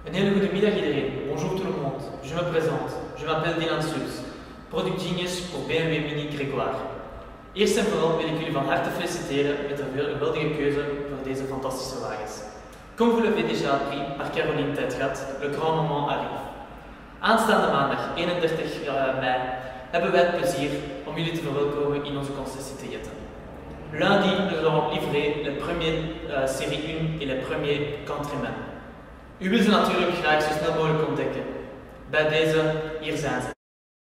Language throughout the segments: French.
Een hele goede middag iedereen. Bonjour tout le monde. Je me présente. Je m'appelle Dylan Sulz, Product Genius voor BMW Mini Grégoire. Eerst en vooral wil ik jullie van harte feliciteren met een geweldige keuze voor deze fantastische wagens. Comme vous l'avez déjà appris par Caroline Tetgat, le grand moment arrive. Aanstaande maandag 31 mei hebben wij het plezier om jullie te verwelkomen in onze concessie Jette. Lundi, nous allons livrer les premiers série 1 et les premiers Countrymen. U wil ze natuurlijk graag zo snel mogelijk ontdekken. Bij deze, hier zijn ze.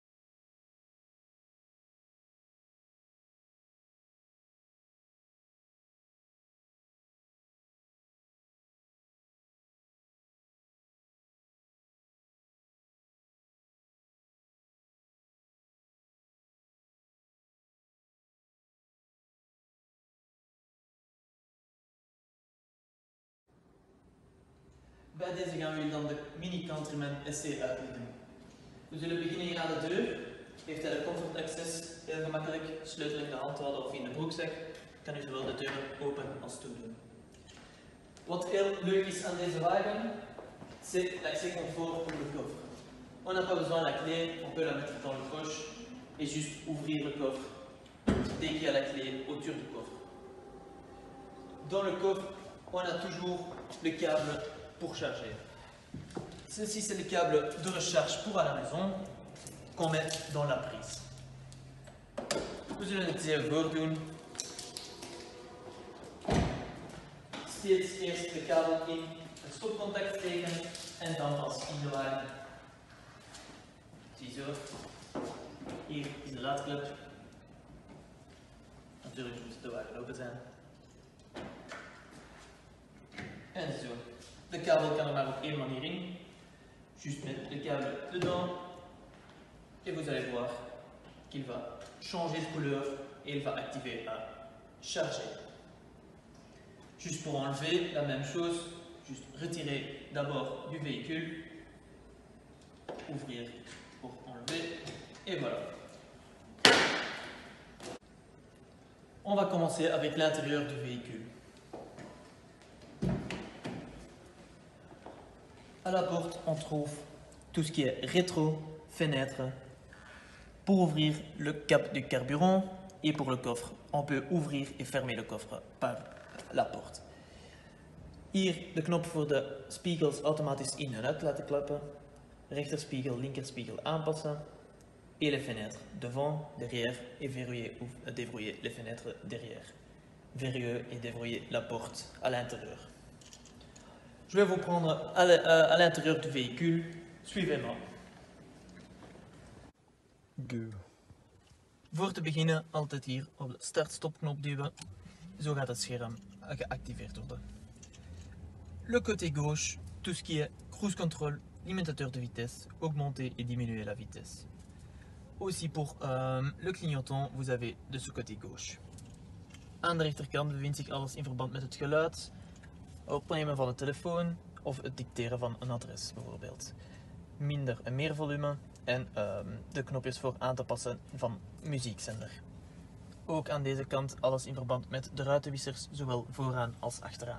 Bij deze gaan we jullie dan de Mini Countryman SC uitleggen. We zullen beginnen hier aan de deur. Heeft hij de comfort access, heel gemakkelijk, sleutel in de hand houden of in de broekzak, kan u zowel de deur open als toedoen. Wat heel leuk is aan deze wagen, c'est l'accès confort pour le coffre. On n'a pas besoin de la clé, on peut la mettre dans le coche et juste ouvrir le coffre dès qu'il y a la clé autour du coffre. Dans le coffre, on a toujours le câble pour charger. Ceci, c'est le câble de recharge pour à la maison qu'on met dans la prise. We zullen het even voordoen. Steeds eerst de kabel in het stopcontact steken en dan pas in de wagen. Ziezo. Hier is de laadklep. Natuurlijk moet de wagen open zijn. En zo. De kabel kan er maar op één manier in. Juste mettre le câble dedans. Et vous allez voir qu'il va changer de couleur et il va activer à charger. Juste pour enlever, la même chose. Juste retirer d'abord du véhicule. Ouvrir pour enlever. Et voilà. On va commencer avec l'intérieur du véhicule. À la porte, on trouve tout ce qui est rétro, fenêtre. Pour ouvrir le cap du carburant et pour le coffre, on peut ouvrir et fermer le coffre par la porte. Hier de knop voor de spiegels automatisch in en uit laten klappen. Rechterspiegel, linkerspiegel aanpassen. Et les fenêtres devant, derrière et verrouiller ou déverrouiller les fenêtres derrière. Verrouiller et déverrouiller la porte à l'intérieur. Je vais vous prendre à l'intérieur du véhicule. Suivez-moi. Go. Voor te beginnen altijd hier op de start-stop-knop duwen. Zo gaat het scherm geactiveerd worden. Le côté gauche, tout ce qui est cruise control, limitateur de vitesse, augmenter et diminuer la vitesse. Aussi pour le clignotant, vous avez de ce côté gauche. Aan de rechterkant bevindt zich alles in verband met het geluid. Opnemen van de telefoon of het dicteren van een adres bijvoorbeeld. Minder en meer volume en de knopjes voor aan te passen van muziekzender. Ook aan deze kant alles in verband met de ruitenwissers, zowel vooraan als achteraan.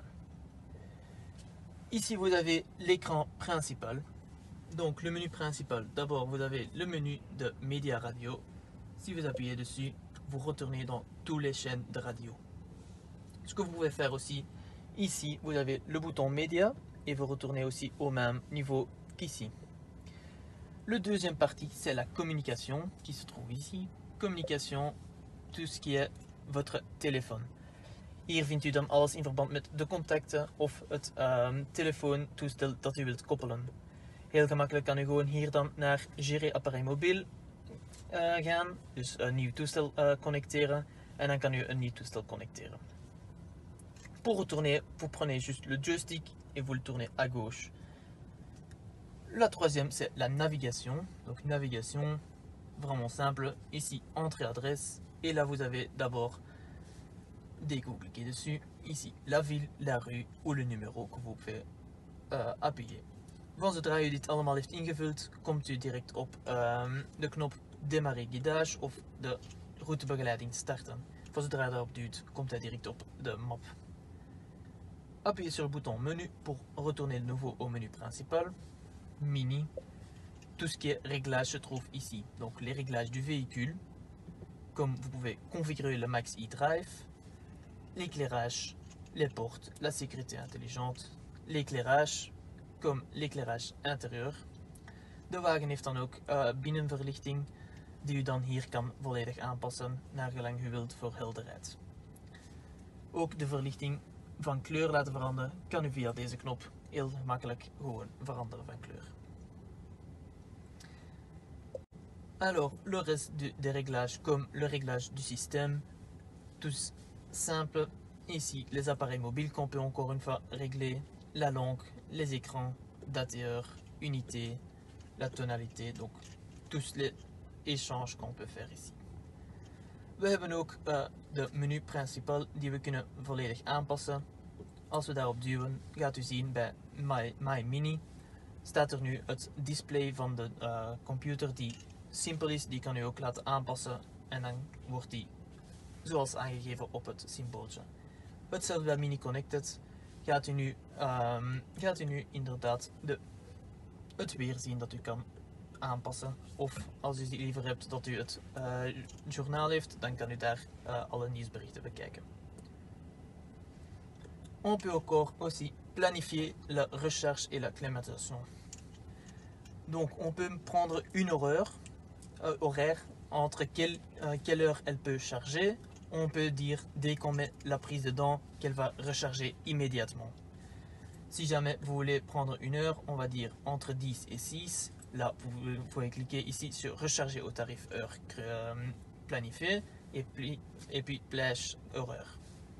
Ici vous avez l'écran principal. Donc le menu principal, d'abord vous avez le menu de média radio. Si vous appuyez dessus, vous retournez dans toutes les chaînes de radio. Ce que vous pouvez faire aussi, ici, vous avez le bouton média et vous retournez aussi au même niveau qu'ici. Le deuxième partie, c'est la communication qui se trouve ici. Communication, tout ce qui est votre téléphone. Hier vindt u dan alles in verband met de contacten of het telefoontoestel dat u wilt koppelen. Heel gemakkelijk kan u gewoon hier dan naar Gérer appareil mobiel gaan. Dus een nieuw toestel connecteren en dan kan u een nieuw toestel connecteren. Pour retourner, vous prenez juste le joystick et vous le tournez à gauche. La troisième, c'est la navigation. Donc navigation, vraiment simple. Ici, entrée adresse. Et là, vous avez d'abord, dès que vous cliquez dessus, ici, la ville, la rue ou le numéro que vous pouvez appuyer. Van zodra u dit allemaal heeft ingevuld, komt u direct op de knop démarrer guidage of de routebegeleiding starten. Van zodra je daarop duwt, komt hij direct op de map. appuyez sur le bouton menu pour retourner de nouveau au menu principal, mini. Tout ce qui est réglage se trouve ici. Donc les réglages du véhicule, comme vous pouvez configurer le Max e-Drive, l'éclairage, les portes, la sécurité intelligente, l'éclairage, comme l'éclairage intérieur. De wagen heeft dan ook binnenverlichting, die u dan hier kan volledig aanpassen naar gelang u wilt voor helderheid. Ook de verlichting van kleur laten veranderen kan u via deze knop heel gemakkelijk gewoon veranderen van kleur. Alors, le reste des réglages, comme le réglage du système, tous simples. Ici, les appareils mobiles qu'on peut encore une fois régler, la langue, les écrans, date et heure, unité, la tonalité, donc tous les échanges qu'on peut faire ici. We hebben ook de menu principal die we kunnen volledig aanpassen. Als we daarop duwen, gaat u zien bij My Mini staat er nu het display van de computer die simpel is, die kan u ook laten aanpassen en dan wordt die zoals aangegeven op het symbooltje. Hetzelfde bij Mini Connected gaat u nu inderdaad het weer zien dat u kan aanpassen. Of als u liever hebt dat u het journaal heeft, dan kan u daar alle nieuwsberichten bekijken. On peut encore aussi planifier la recharge et la climatisation. Donc on peut prendre une horaire entre quelle heure elle peut charger. On peut dire dès qu'on met la prise dedans qu'elle va recharger immédiatement. Si jamais vous voulez prendre une heure, on va dire entre 10 et 6. Là, vous pouvez cliquer ici sur recharger au tarif heure planifié et puis plage horaire.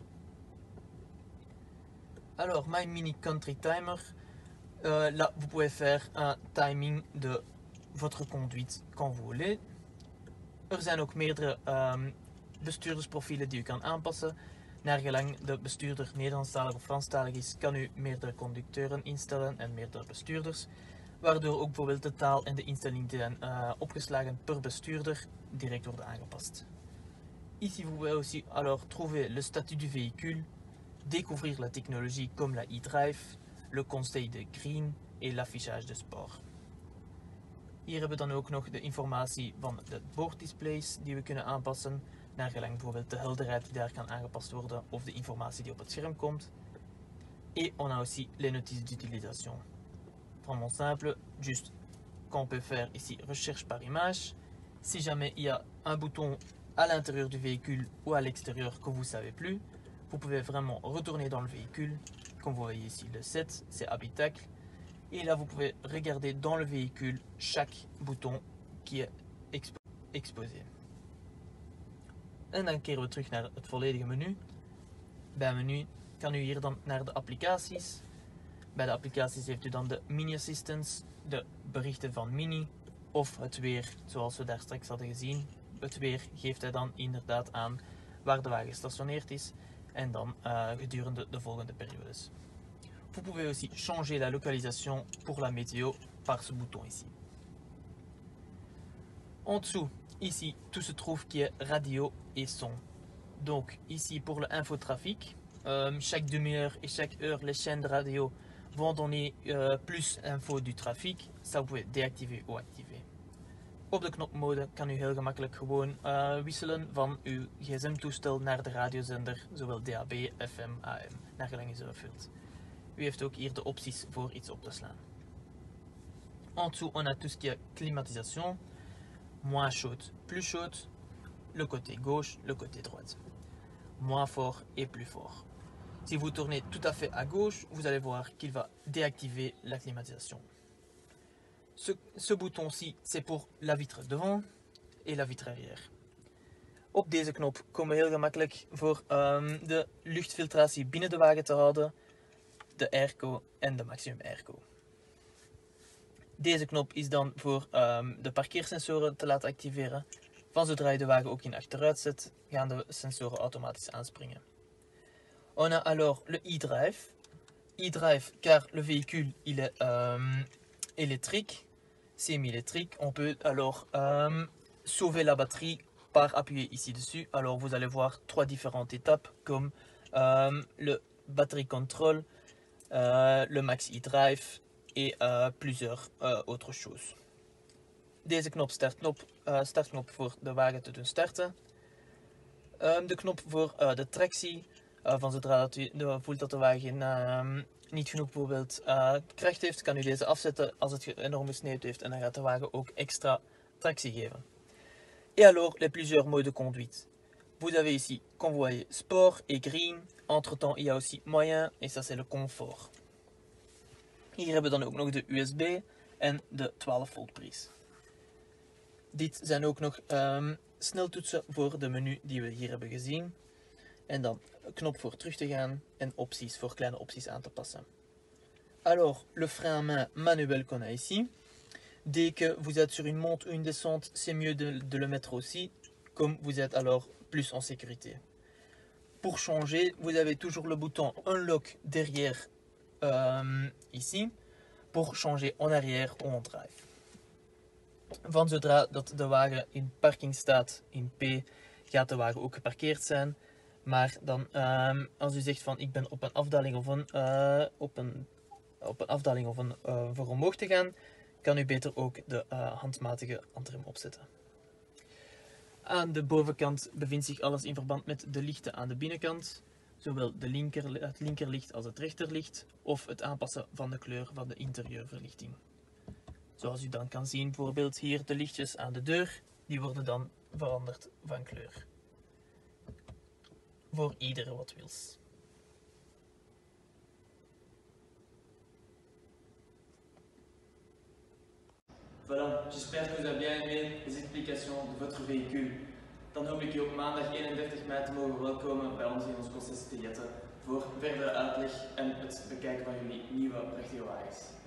Alors, My Mini Country Timer, là vous pouvez faire un timing de votre conduite quand vous voulez. Er zijn ook meerdere bestuurdersprofielen die u kan aanpassen. Naar gelang de bestuurder Nederlandstalig of Franstalig is, kan u meerdere conducteuren instellen en meerdere bestuurders. Waardoor ook bijvoorbeeld de taal en de instellingen die zijn opgeslagen per bestuurder direct worden aangepast. Ici vous pouvez aussi alors trouver le statut du véhicule, découvrir la technologie comme la e-drive, le conseil de green et l'affichage de sport. Hier hebben we dan ook nog de informatie van de boorddisplays die we kunnen aanpassen, naar gelang bijvoorbeeld de helderheid die daar kan aangepast worden of de informatie die op het scherm komt. Et on a aussi les notices d'utilisation. Vraiment simple, juste qu'on peut faire ici recherche par image. Si jamais il y a un bouton à l'intérieur du véhicule ou à l'extérieur que vous ne savez plus, vous pouvez vraiment retourner dans le véhicule. Comme vous voyez ici, le 7, c'est habitacle. Et là, vous pouvez regarder dans le véhicule chaque bouton qui est exposé. En dan keren we terug naar het volledige menu. Bij menu kan u hier dan naar de applicaties. Bij de applicaties heeft u dan de Mini Assistance, de berichten van Mini of het weer, zoals we daar straks hadden gezien. Het weer geeft hij dan inderdaad aan waar de wagen gestationeerd is en dan gedurende de volgende periodes. Vous pouvez aussi changer la localisation pour la météo par ce bouton ici. En dessous, ici, tout se trouve qui est radio et son. Donc ici pour le infotrafic, chaque demi-heure et chaque heure, les chaînes de radio vont donner plus info du trafic. Ça vous pouvez déactiver ou activer. Op de knopmode kan u heel gemakkelijk gewoon wisselen van uw gsm-toestel naar de radiozender, zowel DAB, FM, AM, naar gelang u zo wilt. U heeft ook hier de opties voor iets op te slaan. En dessous, on a tout ce qui est climatisation, moins chaude, plus chaude, le côté gauche, le côté droite, moins fort et plus fort. Si vous tournez tout à fait à gauche, vous allez voir qu'il va déactiver la climatisation. Ce bouton-ci, c'est pour la vitre devant et la vitre arrière. Op deze knop komen we heel gemakkelijk voor de luchtfiltratie binnen de wagen te houden, de airco en de maximum airco. Deze knop is dan voor de parkeersensoren te laten activeren. Van zodra je de wagen ook in achteruit zet, gaan de sensoren automatisch aanspringen. On a alors le e-drive. E-drive car le véhicule il est électrique, semi-électrique. On peut alors sauver la batterie par appuyer ici dessus. Alors vous allez voir trois différentes étapes comme le battery control, le Maxi Drive et plusieurs autres choses. Deze knop startknop voor de wagen te doen starten. De knop voor de tractie, van zodra dat u voelt dat de wagen niet genoeg bijvoorbeeld kracht heeft, kan u deze afzetten als het enorm gesneeuwd heeft en dan gaat de wagen ook extra tractie geven. Et alors les plusieurs modes de conduite. Vous avez ici, comme vous voyez, sport et green. Entre-temps, il y a aussi moyen et ça c'est le confort. Hier hebben we dan ook nog de USB en de 12 volt prijs. Dit zijn ook nog sneltoetsen voor de menu die we hier hebben gezien. En dan een knop voor terug te gaan en opties voor kleine opties aan te passen. Alors, le frein à main manuel qu'on a ici. Dès que vous êtes sur une monte ou une descente, c'est mieux de le mettre aussi, comme vous êtes alors plus en sécurité. Pour changer, vous avez toujours le bouton Unlock derrière ici, pour changer en arrière ou en drive. Van zodra dat de wagen in parking staat, in P, gaat de wagen ook geparkeerd zijn. Maar dan, als u zegt van ik ben op een afdaling of voor omhoog te gaan, kan u beter ook de handmatige handrem opzetten. Aan de bovenkant bevindt zich alles in verband met de lichten aan de binnenkant. Zowel het linkerlicht als het rechterlicht, of het aanpassen van de kleur van de interieurverlichting. Zoals u dan kan zien, bijvoorbeeld hier de lichtjes aan de deur, die worden dan veranderd van kleur. Voor iedere wat wils. Voilà, j'espère que vous avez bien aimé les explications de votre véhicule. Dan hoop ik u op maandag 31 mei te mogen welkomen bij ons in ons concessiethéâtre voor verdere uitleg en het bekijken van jullie nieuwe prachtige wagens.